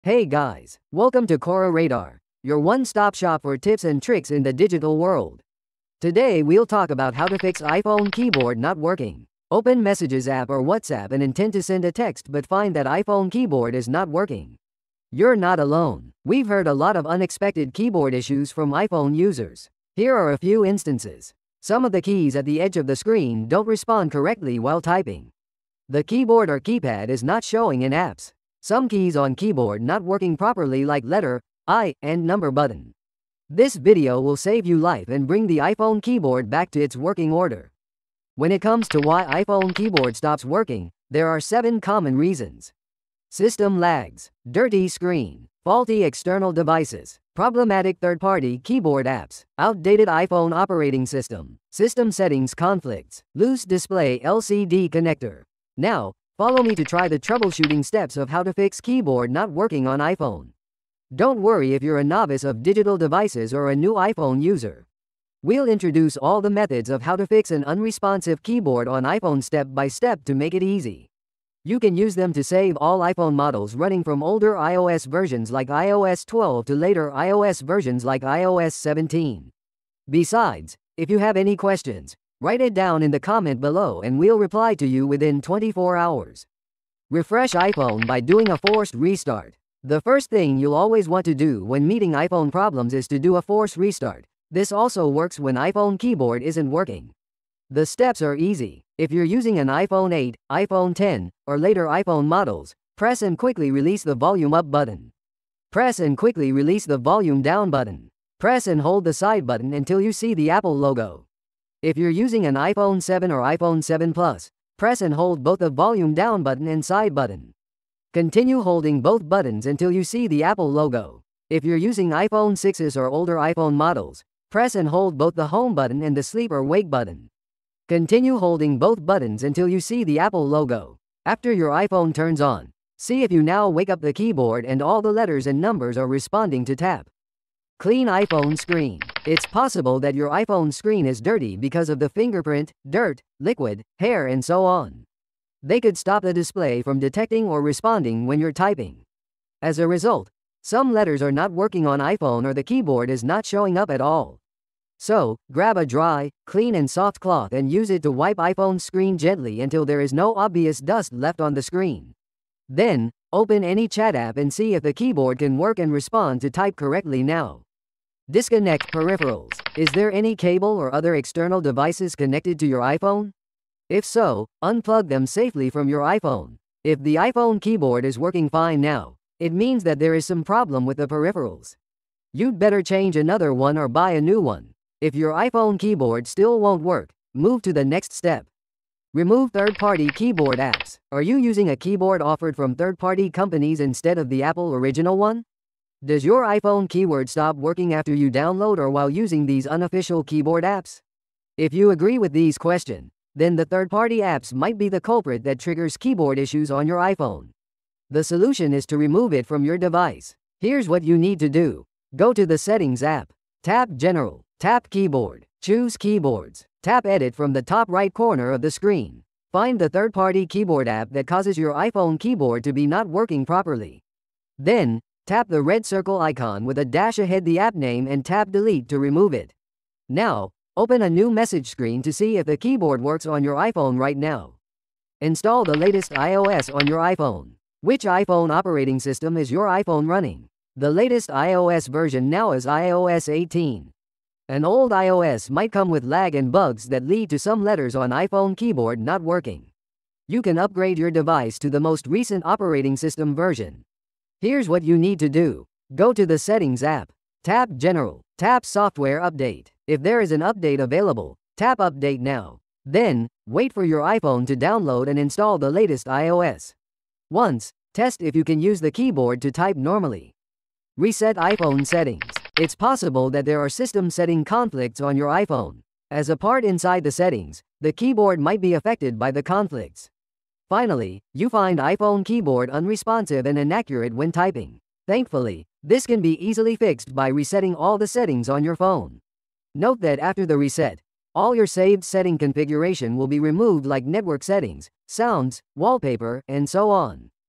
Hey guys, welcome to Cora Radar, your one-stop shop for tips and tricks in the digital world. Today we'll talk about how to fix iPhone keyboard not working. Open Messages app or WhatsApp and intend to send a text but find that iPhone keyboard is not working. You're not alone. We've heard a lot of unexpected keyboard issues from iPhone users. Here are a few instances. Some of the keys at the edge of the screen don't respond correctly while typing. The keyboard or keypad is not showing in apps. Some keys on keyboard not working properly like letter, I, and number button. This video will save you life and bring the iPhone keyboard back to its working order. When it comes to why iPhone keyboard stops working, there are 7 common reasons. System lags, dirty screen, faulty external devices, problematic third-party keyboard apps, outdated iPhone operating system, system settings conflicts, loose display LCD connector. Now, follow me to try the troubleshooting steps of how to fix keyboard not working on iPhone. Don't worry if you're a novice of digital devices or a new iPhone user. We'll introduce all the methods of how to fix an unresponsive keyboard on iPhone step by step to make it easy. You can use them to save all iPhone models running from older iOS versions like iOS 12 to later iOS versions like iOS 17. Besides, if you have any questions, write it down in the comment below and we'll reply to you within 24 hours. Refresh iPhone by doing a forced restart. The first thing you'll always want to do when meeting iPhone problems is to do a forced restart. This also works when iPhone keyboard isn't working. The steps are easy. If you're using an iPhone 8, iPhone 10, or later iPhone models, press and quickly release the volume up button. Press and quickly release the volume down button. Press and hold the side button until you see the Apple logo. If you're using an iPhone 7 or iPhone 7 Plus, press and hold both the volume down button and side button. Continue holding both buttons until you see the Apple logo. If you're using iPhone 6s or older iPhone models, press and hold both the home button and the sleep or wake button. Continue holding both buttons until you see the Apple logo. After your iPhone turns on, see if you now wake up the keyboard and all the letters and numbers are responding to tap. Clean iPhone screen. It's possible that your iPhone screen is dirty because of the fingerprint, dirt, liquid, hair and so on. They could stop the display from detecting or responding when you're typing. As a result, some letters are not working on iPhone or the keyboard is not showing up at all. So, grab a dry, clean and soft cloth and use it to wipe iPhone's screen gently until there is no obvious dust left on the screen. Then, open any chat app and see if the keyboard can work and respond to type correctly now. Disconnect peripherals. Is there any cable or other external devices connected to your iPhone? If so, unplug them safely from your iPhone. If the iPhone keyboard is working fine now, it means that there is some problem with the peripherals. You'd better change another one or buy a new one. If your iPhone keyboard still won't work, move to the next step. Remove third-party keyboard apps. Are you using a keyboard offered from third-party companies instead of the Apple original one? Does your iPhone keyboard stop working after you download or while using these unofficial keyboard apps? If you agree with these questions, then the third-party apps might be the culprit that triggers keyboard issues on your iPhone. The solution is to remove it from your device. Here's what you need to do. Go to the Settings app. Tap General. Tap Keyboard. Choose Keyboards. Tap Edit from the top right corner of the screen. Find the third-party keyboard app that causes your iPhone keyboard to be not working properly. Then, tap the red circle icon with a dash ahead the app name and tap Delete to remove it. Now, open a new message screen to see if the keyboard works on your iPhone right now. Install the latest iOS on your iPhone. Which iPhone operating system is your iPhone running? The latest iOS version now is iOS 18. An old iOS might come with lag and bugs that lead to some letters on iPhone keyboard not working. You can upgrade your device to the most recent operating system version. Here's what you need to do. Go to the Settings app. Tap General. Tap Software Update. If there is an update available, tap Update now. Then, wait for your iPhone to download and install the latest iOS. Once, test if you can use the keyboard to type normally. Reset iPhone settings. It's possible that there are system setting conflicts on your iPhone. As a part inside the settings, the keyboard might be affected by the conflicts. Finally, you find iPhone keyboard unresponsive and inaccurate when typing. Thankfully, this can be easily fixed by resetting all the settings on your phone. Note that after the reset, all your saved setting configuration will be removed like network settings, sounds, wallpaper, and so on.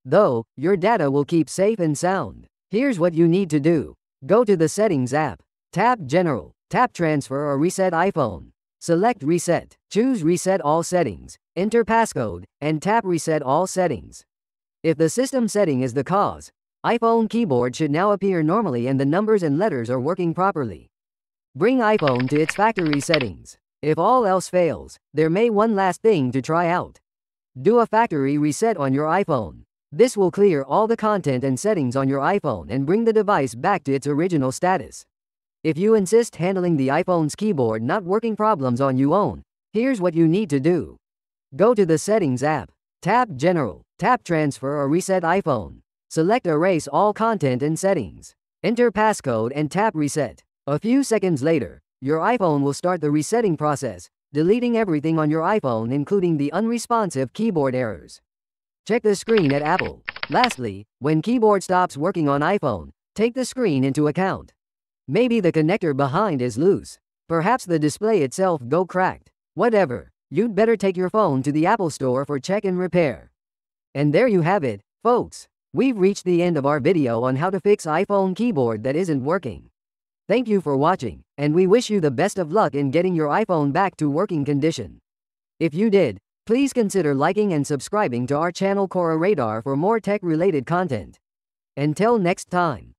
though, your data will keep safe and sound. Here's what you need to do. Go to the Settings app. Tap General. Tap Transfer or Reset iPhone. Select Reset. Choose Reset All Settings. Enter passcode, and tap Reset All Settings. If the system setting is the cause, iPhone keyboard should now appear normally and the numbers and letters are working properly. Bring iPhone to its factory settings. If all else fails, there may one last thing to try out. Do a factory reset on your iPhone. This will clear all the content and settings on your iPhone and bring the device back to its original status. If you insist handling the iPhone's keyboard not working problems on your own, here's what you need to do. Go to the Settings app. Tap General. Tap Transfer or Reset iPhone. Select Erase all content and settings. Enter passcode and tap Reset. A few seconds later, your iPhone will start the resetting process, deleting everything on your iPhone including the unresponsive keyboard errors. Check the screen at Apple. Lastly, when keyboard stops working on iPhone, take the screen into account. Maybe the connector behind is loose. Perhaps the display itself go cracked. Whatever, you'd better take your phone to the Apple Store for check and repair. And there you have it, folks. We've reached the end of our video on how to fix iPhone keyboard that isn't working. Thank you for watching, and we wish you the best of luck in getting your iPhone back to working condition. If you did, please consider liking and subscribing to our channel Cora Radar for more tech-related content. Until next time.